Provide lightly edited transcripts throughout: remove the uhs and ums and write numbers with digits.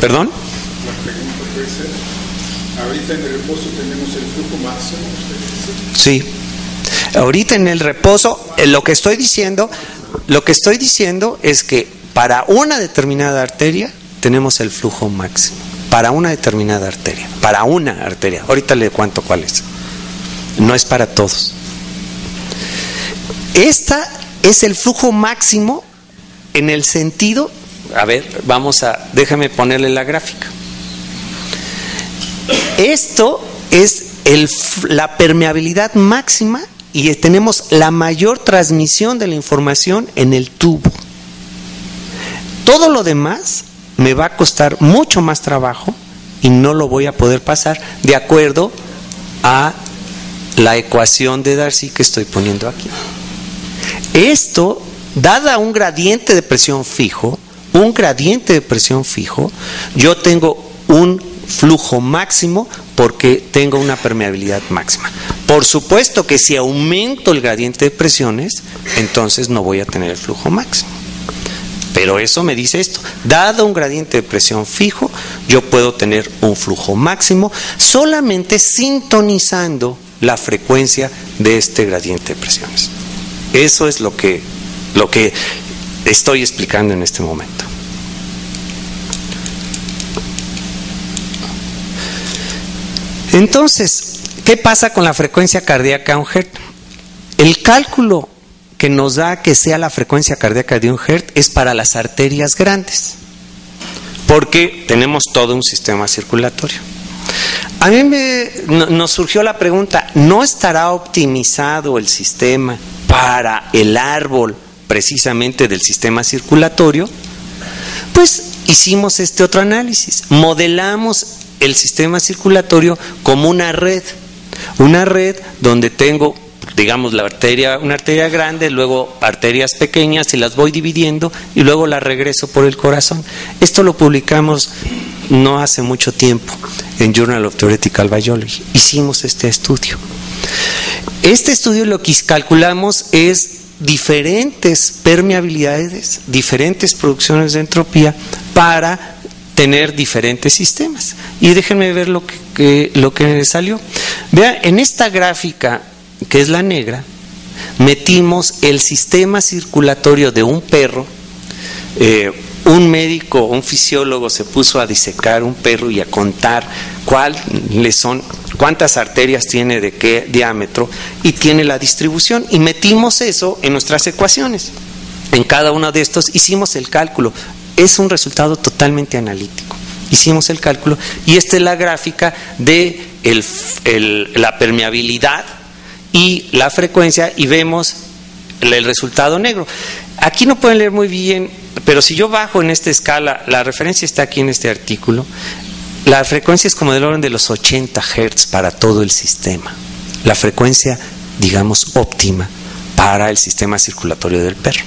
¿Perdón? La pregunta puede ser, ahorita en el reposo tenemos el flujo máximo, ¿usted dice? Sí. Ahorita en el reposo, lo que estoy diciendo es que para una determinada arteria tenemos el flujo máximo. Para una determinada arteria. Para una arteria. Ahorita le cuento cuál es. No es para todos. Esta es el flujo máximo en el sentido, a ver, déjame ponerle la gráfica. Esto es la permeabilidad máxima y tenemos la mayor transmisión de la información en el tubo. Todo lo demás me va a costar mucho más trabajo y no lo voy a poder pasar de acuerdo a la ecuación de Darcy que estoy poniendo aquí. Esto, dada un gradiente de presión fijo, yo tengo un flujo máximo porque tengo una permeabilidad máxima. Por supuesto que si aumento el gradiente de presiones, entonces no voy a tener el flujo máximo. Pero eso me dice esto, dado un gradiente de presión fijo, yo puedo tener un flujo máximo solamente sintonizando la frecuencia de este gradiente de presiones. Eso es lo que estoy explicando en este momento. Entonces, ¿qué pasa con la frecuencia cardíaca a 1 Hz? El cálculo que nos da que sea la frecuencia cardíaca de 1 Hz es para las arterias grandes, porque tenemos todo un sistema circulatorio. A mí nos surgió la pregunta, ¿no estará optimizado el sistema para el árbol precisamente del sistema circulatorio? Pues hicimos este otro análisis, modelamos el sistema circulatorio como una red donde tengo, digamos, una arteria grande, luego arterias pequeñas y las voy dividiendo y luego las regreso por el corazón. Esto lo publicamos no hace mucho tiempo en Journal of Theoretical Biology. Hicimos este estudio. Este estudio lo que calculamos es diferentes permeabilidades, diferentes producciones de entropía para tener diferentes sistemas. Y déjenme ver lo que salió. Vean, en esta gráfica, que es la negra, metimos el sistema circulatorio de un perro. Un médico, un fisiólogo se puso a disecar un perro y a contar cuántas arterias tiene, de qué diámetro, y tiene la distribución, y metimos eso en nuestras ecuaciones. En cada uno de estos hicimos el cálculo. Es un resultado totalmente analítico. Hicimos el cálculo y esta es la gráfica de la permeabilidad y la frecuencia, y vemos el resultado negro. Aquí no pueden leer muy bien, pero si yo bajo en esta escala, la referencia está aquí en este artículo, la frecuencia es como del orden de los 80 Hz para todo el sistema. La frecuencia, digamos, óptima para el sistema circulatorio del perro.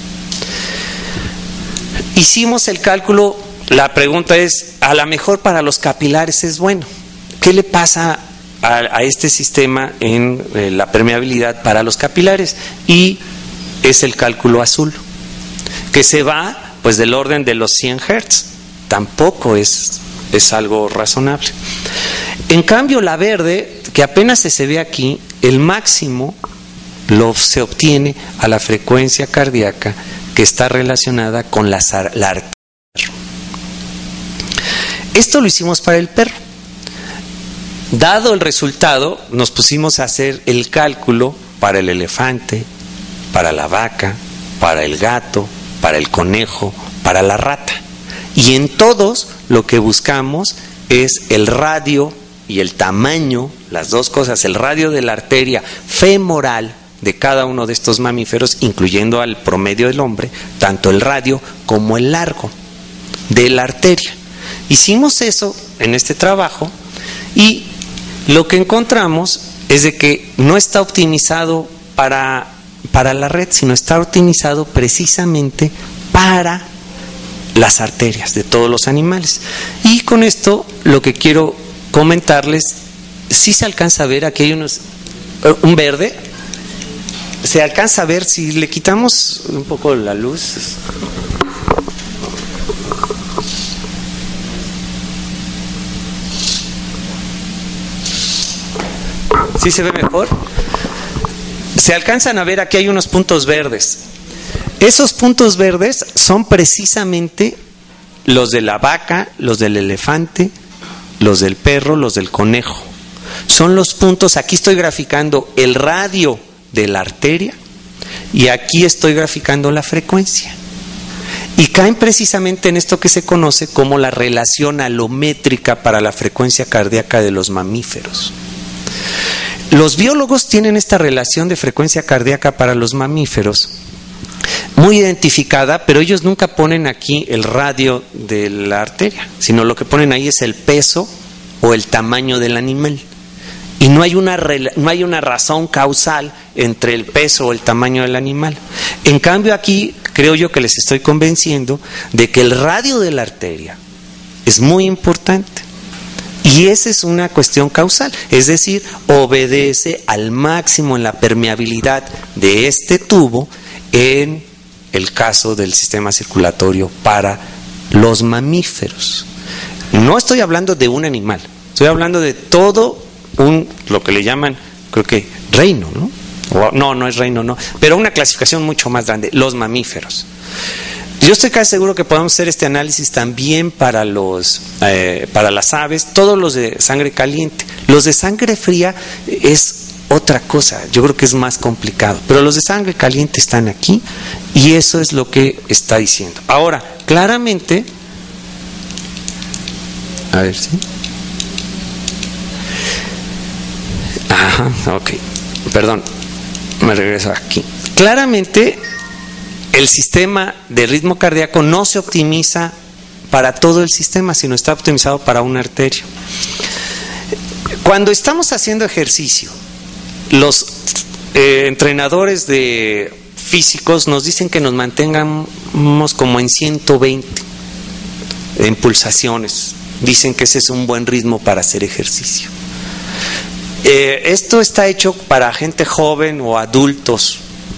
Hicimos el cálculo, la pregunta es, a lo mejor para los capilares es bueno. ¿Qué le pasa a este sistema en la permeabilidad para los capilares? Y es el cálculo azul, que se va pues del orden de los 100 Hz. Tampoco es algo razonable. En cambio, la verde, que apenas se ve aquí, el máximo se obtiene a la frecuencia cardíaca que está relacionada con la arteria. Esto lo hicimos para el perro. Dado el resultado, nos pusimos a hacer el cálculo para el elefante, para la vaca, para el gato, para el conejo, para la rata. Y en todos lo que buscamos es el radio y el tamaño, las dos cosas, el radio de la arteria femoral de cada uno de estos mamíferos, incluyendo al promedio del hombre, tanto el radio como el largo de la arteria. Hicimos eso en este trabajo y lo que encontramos es de que no está optimizado para la red, sino está optimizado precisamente para las arterias de todos los animales. Y con esto lo que quiero comentarles, si se alcanza a ver, aquí hay un verde, se alcanza a ver, si le quitamos un poco la luz. ¿Sí se ve mejor? Se alcanzan a ver, aquí hay unos puntos verdes. Esos puntos verdes son precisamente los de la vaca, los del elefante, los del perro, los del conejo. Son los puntos, aquí estoy graficando el radio de la arteria y aquí estoy graficando la frecuencia. Y caen precisamente en esto que se conoce como la relación alométrica para la frecuencia cardíaca de los mamíferos. Los biólogos tienen esta relación de frecuencia cardíaca para los mamíferos muy identificada, pero ellos nunca ponen aquí el radio de la arteria, sino lo que ponen ahí es el peso o el tamaño del animal. Y no hay una razón causal entre el peso o el tamaño del animal. En cambio aquí creo yo que les estoy convenciendo de que el radio de la arteria es muy importante. Y esa es una cuestión causal, es decir, obedece al máximo en la permeabilidad de este tubo en el caso del sistema circulatorio para los mamíferos. No estoy hablando de un animal, estoy hablando de todo lo que le llaman, creo que reino, ¿no? No es reino, no, pero una clasificación mucho más grande, los mamíferos. Yo estoy casi seguro que podemos hacer este análisis también para las aves, todos los de sangre caliente. Los de sangre fría es otra cosa, yo creo que es más complicado, pero los de sangre caliente están aquí y eso es lo que está diciendo. Ahora, claramente, a ver si. Ajá, ok, perdón, me regreso aquí. Claramente, el sistema de ritmo cardíaco no se optimiza para todo el sistema, sino está optimizado para una arteria. Cuando estamos haciendo ejercicio, los entrenadores de físicos nos dicen que nos mantengamos como en 120 en pulsaciones. Dicen que ese es un buen ritmo para hacer ejercicio. Esto está hecho para gente joven o adultos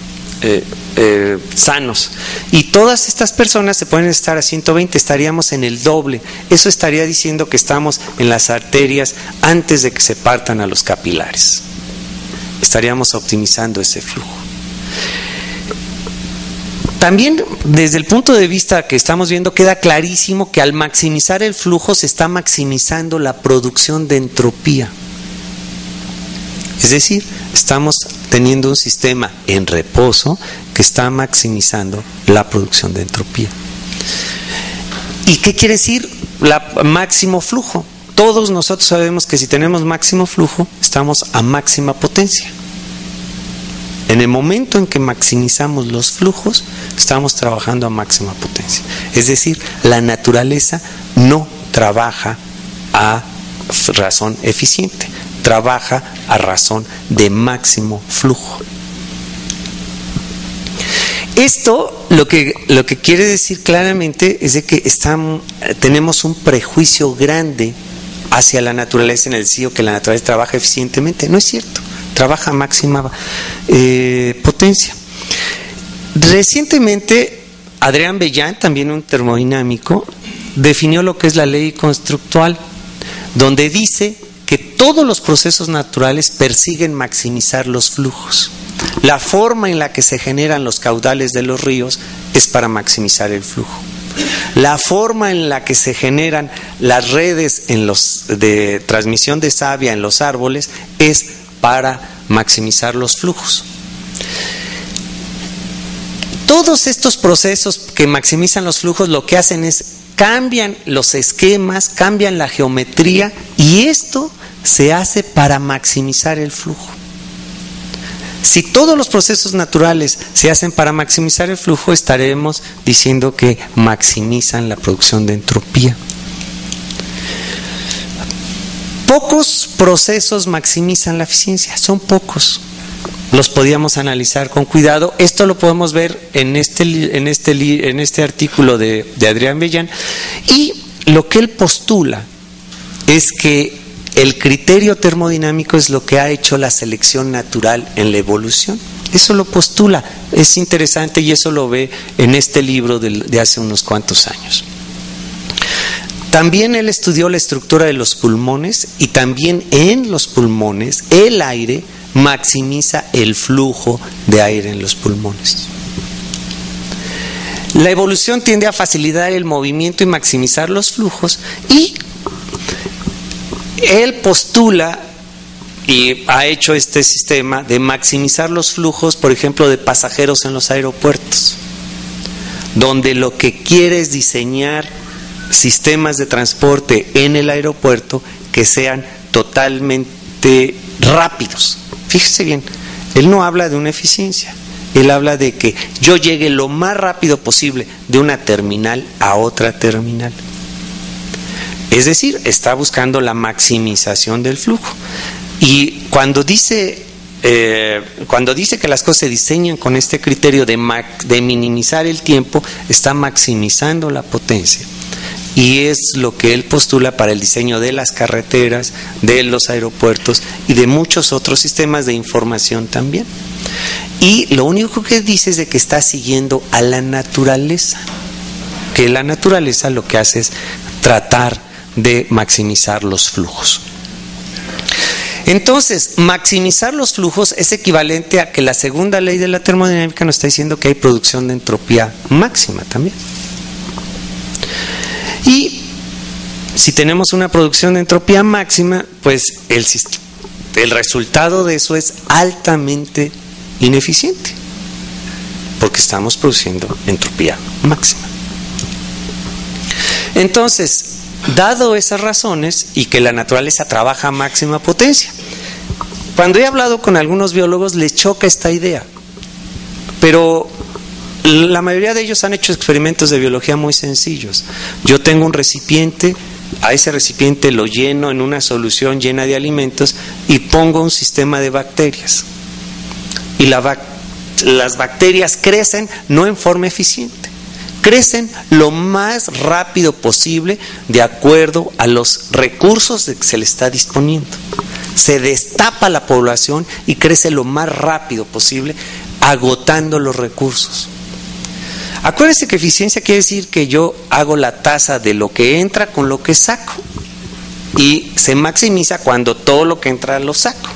sanos, y todas estas personas se pueden estar a 120, estaríamos en el doble. Eso estaría diciendo que estamos en las arterias antes de que se partan a los capilares. Estaríamos optimizando ese flujo. También desde el punto de vista que estamos viendo queda clarísimo que al maximizar el flujo se está maximizando la producción de entropía. Es decir, estamos teniendo un sistema en reposo que está maximizando la producción de entropía. ¿Y qué quiere decir máximo flujo? Todos nosotros sabemos que si tenemos máximo flujo, estamos a máxima potencia. En el momento en que maximizamos los flujos, estamos trabajando a máxima potencia. Es decir, la naturaleza no trabaja a razón eficiente, trabaja a razón de máximo flujo. Esto lo que quiere decir claramente es de que tenemos un prejuicio grande hacia la naturaleza en el sentido que la naturaleza trabaja eficientemente. No es cierto, trabaja a máxima potencia. Recientemente Adrián Bellán, también un termodinámico, definió lo que es la ley constructual, donde dice que todos los procesos naturales persiguen maximizar los flujos. La forma en la que se generan los caudales de los ríos es para maximizar el flujo. La forma en la que se generan las redes de transmisión de savia en los árboles es para maximizar los flujos. Todos estos procesos que maximizan los flujos lo que hacen es cambian los esquemas, cambian la geometría, y esto se hace para maximizar el flujo. Si todos los procesos naturales se hacen para maximizar el flujo, estaremos diciendo que maximizan la producción de entropía. Pocos procesos maximizan la eficiencia, son pocos. Los podíamos analizar con cuidado. Esto lo podemos ver en este artículo de Adrián Bellán, y lo que él postula es que el criterio termodinámico es lo que ha hecho la selección natural en la evolución. Eso lo postula, es interesante, y eso lo ve en este libro de hace unos cuantos años. También él estudió la estructura de los pulmones y también en los pulmones el aire maximiza el flujo de aire en los pulmones. La evolución tiende a facilitar el movimiento y maximizar los flujos, y él postula y ha hecho este sistema de maximizar los flujos, por ejemplo, de pasajeros en los aeropuertos, donde lo que quiere es diseñar sistemas de transporte en el aeropuerto que sean totalmente rápidos. Fíjese bien, él no habla de una eficiencia, él habla de que yo llegue lo más rápido posible de una terminal a otra terminal. Es decir, está buscando la maximización del flujo. Y cuando dice que las cosas se diseñan con este criterio de minimizar el tiempo, está maximizando la potencia. Y es lo que él postula para el diseño de las carreteras, de los aeropuertos y de muchos otros sistemas de información también. Y lo único que dice es de que está siguiendo a la naturaleza, que la naturaleza lo que hace es tratar de maximizar los flujos. Entonces, maximizar los flujos es equivalente a que la segunda ley de la termodinámica nos está diciendo que hay producción de entropía máxima también. Y si tenemos una producción de entropía máxima, pues el resultado de eso es altamente ineficiente, porque estamos produciendo entropía máxima. Entonces, dado esas razones y que la naturaleza trabaja a máxima potencia, cuando he hablado con algunos biólogos les choca esta idea, pero la mayoría de ellos han hecho experimentos de biología muy sencillos. Yo tengo un recipiente, a ese recipiente lo lleno en una solución llena de alimentos y pongo un sistema de bacterias. Y las bacterias crecen no en forma eficiente, crecen lo más rápido posible de acuerdo a los recursos de que se le está disponiendo. Se destapa la población y crece lo más rápido posible, agotando los recursos. Acuérdense que eficiencia quiere decir que yo hago la tasa de lo que entra con lo que saco, y se maximiza cuando todo lo que entra lo saco.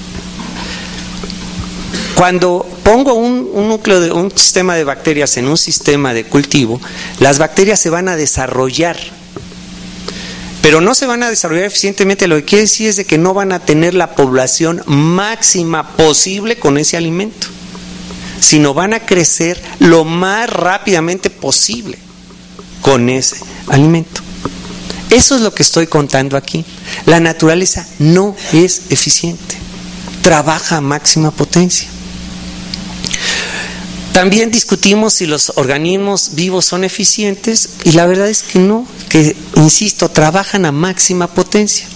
Cuando pongo un sistema de bacterias en un sistema de cultivo, las bacterias se van a desarrollar, pero no se van a desarrollar eficientemente. Lo que quiere decir es de que no van a tener la población máxima posible con ese alimento, sino van a crecer lo más rápidamente posible con ese alimento. Eso es lo que estoy contando aquí. La naturaleza no es eficiente, trabaja a máxima potencia. También discutimos si los organismos vivos son eficientes, y la verdad es que no, que, insisto, trabajan a máxima potencia.